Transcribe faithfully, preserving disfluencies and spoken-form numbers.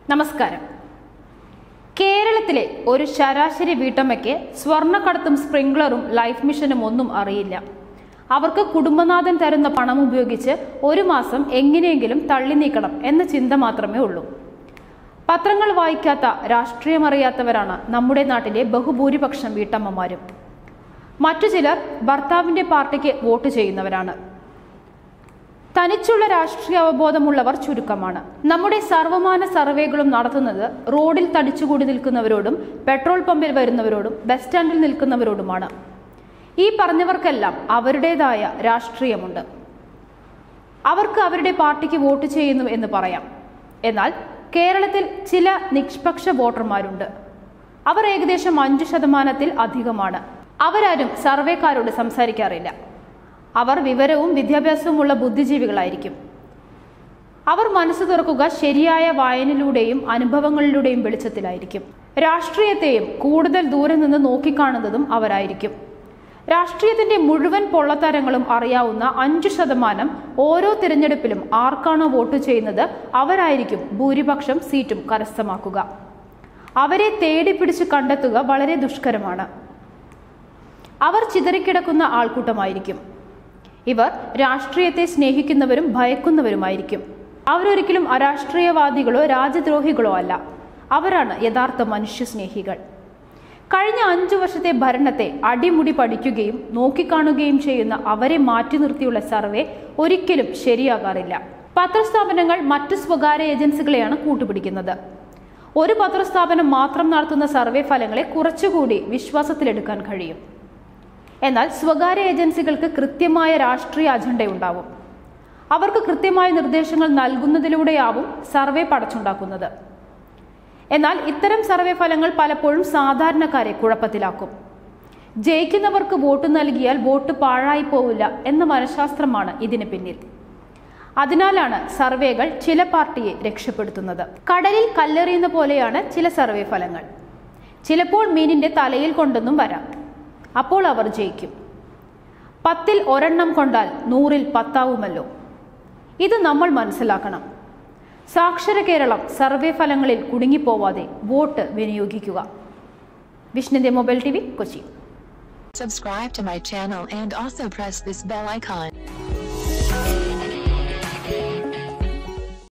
നമസ്കാരം. കേരളത്തിലെ ഒരു ശരാശരി വീട്ടമ്മയ്ക്ക് സ്വർണ്ണക്കടത്തും സ്പ്രിംഗ്ലറും ലൈഫ് മിഷനും ഒന്നും അറിയില്ല. അവർക്ക് കുടുംബനാഥൻ തരുന്ന പണം ഉപയോഗിച്ച് ഒരു മാസം എങ്ങനെയെങ്കിലും തള്ളി നീക്കണം എന്ന ചിന്ത മാത്രമേ ഉള്ളൂ. പത്രങ്ങൾ വായിക്കാത്ത, രാഷ്ട്രീയമറിയാത്തവരാണ് നമ്മുടെ നാട്ടിലെ ബഹുഭൂരിപക്ഷം വീട്ടമ്മമാരും. മറ്റു ചിലർ ഭർത്താവിന്റെ പാർട്ടിക്ക് വോട്ട് ചെയ്യുന്നവരാണ്. തനിച്ചുള്ള രാഷ്ട്രീയ അവബോധമുള്ളവർ ചുരുക്കമാണ്. നമ്മുടെ സർവമാന സർവേകളും നടത്തുന്നത് റോഡിൽ തടിച്ചുകൂടി നിൽക്കുന്നവരോടും പെട്രോൾ പമ്പിൽ വരുന്നവരോടും ബസ് സ്റ്റാൻഡിൽ നിൽക്കുന്നവരോടുമാണ്. ഈ പറഞ്ഞവർക്കെല്ലാം അവരുടേതായ രാഷ്ട്രീയമുണ്ട്. അവർക്ക് അവരുടെ പാർട്ടിക്ക് വോട്ട് ചെയ്യുന്നു എന്ന് പറയാം. എന്നാൽ കേരളത്തിൽ ചില നിഷ്പക്ഷ വോട്ടർമാരുണ്ട്. അവർ ഏകദേശം അഞ്ചു ശതമാനത്തിൽ അധികമാണ്. അവരാരും സർവേക്കാരോട് സംസാരിക്കാറില്ല. അവർ വിവരവും വിദ്യാഭ്യാസവുമുള്ള ബുദ്ധിജീവികളായിരിക്കും. അവർ മനസ്സ് തുറക്കുക ശരിയായ വായനയിലൂടെയും അനുഭവങ്ങളിലൂടെയും വെളിച്ചത്തിലായിരിക്കും. രാഷ്ട്രീയത്തെയും കൂടുതൽ ദൂരെ നിന്ന് നോക്കിക്കാണുന്നതും അവരായിരിക്കും. രാഷ്ട്രീയത്തിന്റെ മുഴുവൻ പൊള്ളത്തരങ്ങളും അറിയാവുന്ന അഞ്ചു ശതമാനം ഓരോ തിരഞ്ഞെടുപ്പിലും ആർക്കാണോ വോട്ട് ചെയ്യുന്നത് അവരായിരിക്കും ഭൂരിപക്ഷം സീറ്റും കരസ്ഥമാക്കുക. അവരെ തേടി പിടിച്ച് കണ്ടെത്തുക വളരെ ദുഷ്കരമാണ്. അവർ ചിതറിക്കിടക്കുന്ന ആൾക്കൂട്ടമായിരിക്കും. ഇവർ രാഷ്ട്രീയത്തെ സ്നേഹിക്കുന്നവരും ഭയക്കുന്നവരുമായിരിക്കും. അവരൊരിക്കലും അരാഷ്ട്രീയവാദികളോ രാജ്യദ്രോഹികളോ അല്ല. അവരാണ് യഥാർത്ഥ മനുഷ്യസ്നേഹികൾ. കഴിഞ്ഞ അഞ്ചു വർഷത്തെ ഭരണത്തെ അടിമുടി പഠിക്കുകയും നോക്കിക്കാണുകയും ചെയ്യുന്ന അവരെ മാറ്റി നിർത്തിയുള്ള സർവേ ഒരിക്കലും ശരിയാകാറില്ല. പത്രസ്ഥാപനങ്ങൾ മറ്റു സ്വകാര്യ ഏജൻസികളെയാണ് കൂട്ടുപിടിക്കുന്നത്. ഒരു പത്രസ്ഥാപനം മാത്രം നടത്തുന്ന സർവേ ഫലങ്ങളെ കുറച്ചുകൂടി വിശ്വാസത്തിലെടുക്കാൻ കഴിയും. എന്നാൽ സ്വകാര്യ ഏജൻസികൾക്ക് കൃത്യമായ രാഷ്ട്രീയ അജണ്ടയുണ്ടാവും. അവർക്ക് കൃത്യമായ നിർദ്ദേശങ്ങൾ നൽകുന്നതിലൂടെയാവും സർവേ പടച്ചുണ്ടാക്കുന്നത്. എന്നാൽ ഇത്തരം സർവേ ഫലങ്ങൾ പലപ്പോഴും സാധാരണക്കാരെ കുഴപ്പത്തിലാക്കും. ജയിക്കുന്നവർക്ക് വോട്ട് നൽകിയാൽ വോട്ട് പാഴായി പോവില്ല എന്ന മനഃശാസ്ത്രമാണ് ഇതിന് പിന്നിൽ. അതിനാലാണ് സർവേകൾ ചില പാർട്ടിയെ രക്ഷപ്പെടുത്തുന്നത്. കടലിൽ കല്ലെറിയുന്ന പോലെയാണ് ചില സർവേ ഫലങ്ങൾ. ചിലപ്പോൾ മീനിന്റെ തലയിൽ കൊണ്ടൊന്നും വരാം. അപ്പോൾ അവർ ജയിക്കും. പത്തിൽ ഒരെണ്ണം കൊണ്ടാൽ നൂറിൽ പത്താവുമല്ലോ. ഇത് നമ്മൾ മനസ്സിലാക്കണം. സാക്ഷര കേരളം സർവേ ഫലങ്ങളിൽ കുടുങ്ങിപ്പോവാതെ വോട്ട് വിനിയോഗിക്കുക. വിഷ്ണുന്റെ mobile T V, Kochi. Subscribe to my channel and also press this bell icon.